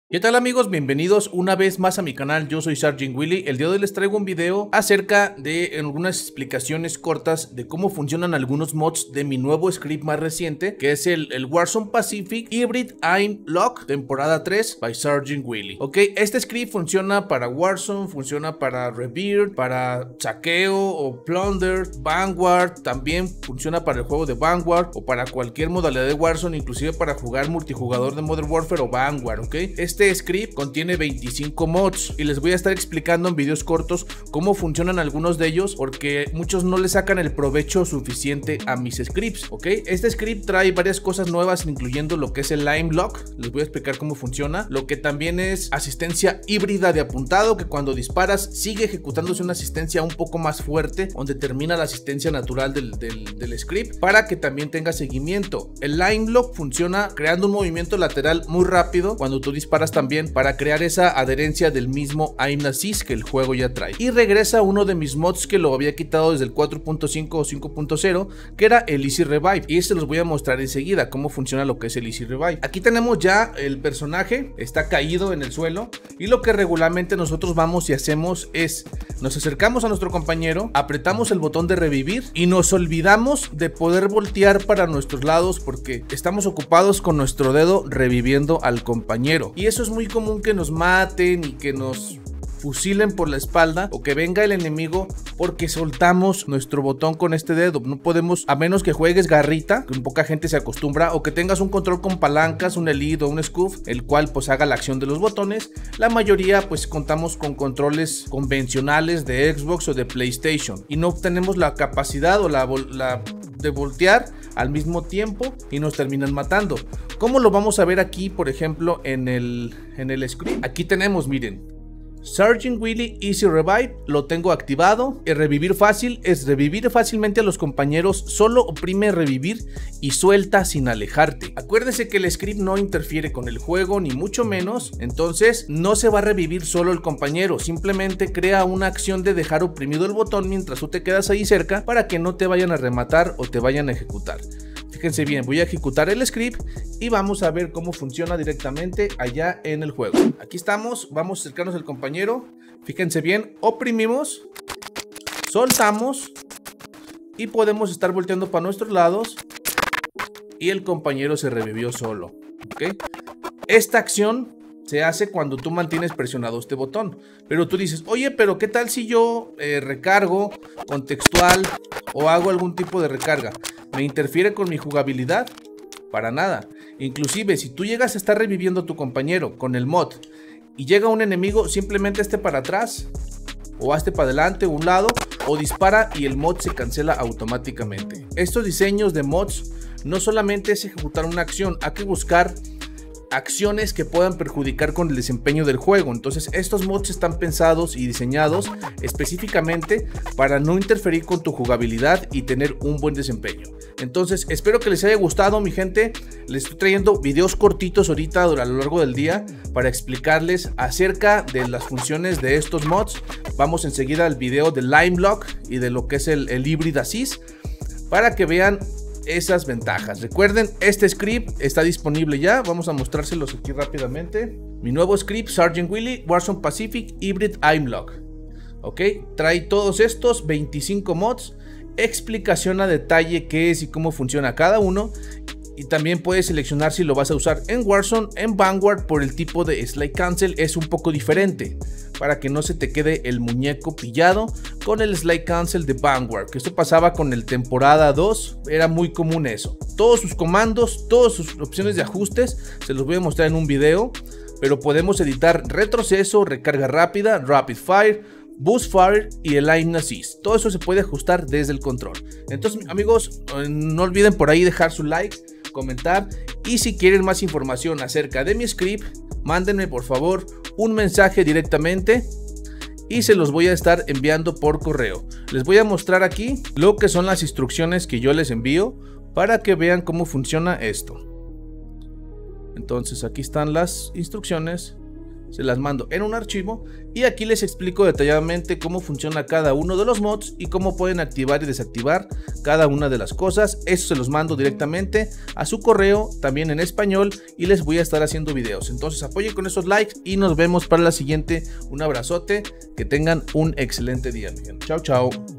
¿Qué tal amigos? Bienvenidos una vez más a mi canal, yo soy Sgt. Willy. El día de hoy les traigo un video acerca de algunas explicaciones cortas de cómo funcionan algunos mods de mi nuevo script más reciente, que es el Warzone Pacific Hybrid Aim Lock temporada 3 by Sgt. Willy. Ok, este script funciona para Warzone, funciona para Rebirth, para saqueo o Plunder, Vanguard, también funciona para el juego de Vanguard o para cualquier modalidad de Warzone, inclusive para jugar multijugador de Modern Warfare o Vanguard, ok. Este script contiene 25 mods y les voy a estar explicando en videos cortos cómo funcionan algunos de ellos, porque muchos no le sacan el provecho suficiente a mis scripts, ok. Este script trae varias cosas nuevas, incluyendo lo que es el Aim Lock, les voy a explicar cómo funciona, lo que también es asistencia híbrida de apuntado, que cuando disparas sigue ejecutándose una asistencia un poco más fuerte, donde termina la asistencia natural del script, para que también tenga seguimiento. El Aim Lock funciona creando un movimiento lateral muy rápido cuando tú disparas, también para crear esa adherencia del mismo Aim Assist que el juego ya trae. Y regresa uno de mis mods que lo había quitado desde el 4.5 o 5.0, que era el Easy Revive, y este los voy a mostrar enseguida cómo funciona lo que es el Easy Revive. Aquí tenemos ya el personaje, está caído en el suelo, y lo que regularmente nosotros vamos y hacemos es nos acercamos a nuestro compañero, apretamos el botón de revivir y nos olvidamos de poder voltear para nuestros lados porque estamos ocupados con nuestro dedo reviviendo al compañero. Y eso es muy común, que nos maten y que nos fusilen por la espalda, o que venga el enemigo porque soltamos nuestro botón con este dedo. No podemos, a menos que juegues garrita, que poca gente se acostumbra, o que tengas un control con palancas, un elite o un scoof, el cual pues haga la acción de los botones. La mayoría pues contamos con controles convencionales de Xbox o de PlayStation y no tenemos la capacidad o la de voltear al mismo tiempo y nos terminan matando. ¿Cómo lo vamos a ver aquí, por ejemplo, en el script? Aquí tenemos, miren, Sgt. Willy Easy Revive, lo tengo activado. El revivir fácil es revivir fácilmente a los compañeros, solo oprime revivir y suelta sin alejarte. Acuérdense que el script no interfiere con el juego, ni mucho menos, entonces no se va a revivir solo el compañero, simplemente crea una acción de dejar oprimido el botón mientras tú te quedas ahí cerca para que no te vayan a rematar o te vayan a ejecutar. Fíjense bien, voy a ejecutar el script y vamos a ver cómo funciona directamente allá en el juego. Aquí estamos, vamos a acercarnos al compañero. Fíjense bien, oprimimos, soltamos y podemos estar volteando para nuestros lados y el compañero se revivió solo, ¿ok? Esta acción se hace cuando tú mantienes presionado este botón. Pero tú dices, oye, pero ¿qué tal si yo recargo contextual o hago algún tipo de recarga? ¿Me interfiere con mi jugabilidad? Para nada. Inclusive si tú llegas a estar reviviendo a tu compañero con el mod y llega un enemigo, simplemente hazte para atrás o hazte para adelante o un lado, o dispara y el mod se cancela automáticamente. Estos diseños de mods no solamente es ejecutar una acción, hay que buscar acciones que puedan perjudicar con el desempeño del juego. Entonces estos mods están pensados y diseñados específicamente para no interferir con tu jugabilidad y tener un buen desempeño. Entonces espero que les haya gustado, mi gente. Les estoy trayendo videos cortitos ahorita a lo largo del día para explicarles acerca de las funciones de estos mods. Vamos enseguida al video del Aim Lock y de lo que es el Hybrid Assist, para que vean esas ventajas. Recuerden, este script está disponible ya. Vamos a mostrárselos aquí rápidamente. Mi nuevo script, Sgt. Willy Warzone Pacific Hybrid Aim Lock. Ok, trae todos estos 25 mods, explicación a detalle qué es y cómo funciona cada uno. Y también puedes seleccionar si lo vas a usar en Warzone, en Vanguard. Por el tipo de slide cancel es un poco diferente, para que no se te quede el muñeco pillado con el slide cancel de Vanguard, que esto pasaba con el temporada 2, era muy común eso. Todos sus comandos, todas sus opciones de ajustes se los voy a mostrar en un video, pero podemos editar retroceso, recarga rápida, rapid fire, boost fire y el aim assist. Todo eso se puede ajustar desde el control. Entonces amigos, no olviden por ahí dejar su like, comentar, y si quieren más información acerca de mi script, mándenme por favor un mensaje directamente y se los voy a estar enviando por correo. Les voy a mostrar aquí lo que son las instrucciones que yo les envío para que vean cómo funciona esto. Entonces aquí están las instrucciones se las mando en un archivo y aquí les explico detalladamente cómo funciona cada uno de los mods y cómo pueden activar y desactivar cada una de las cosas. Eso se los mando directamente a su correo, también en español, y les voy a estar haciendo videos. Entonces apoyen con esos likes y nos vemos para la siguiente. Un abrazote, que tengan un excelente día, mi gente. Chao, chao.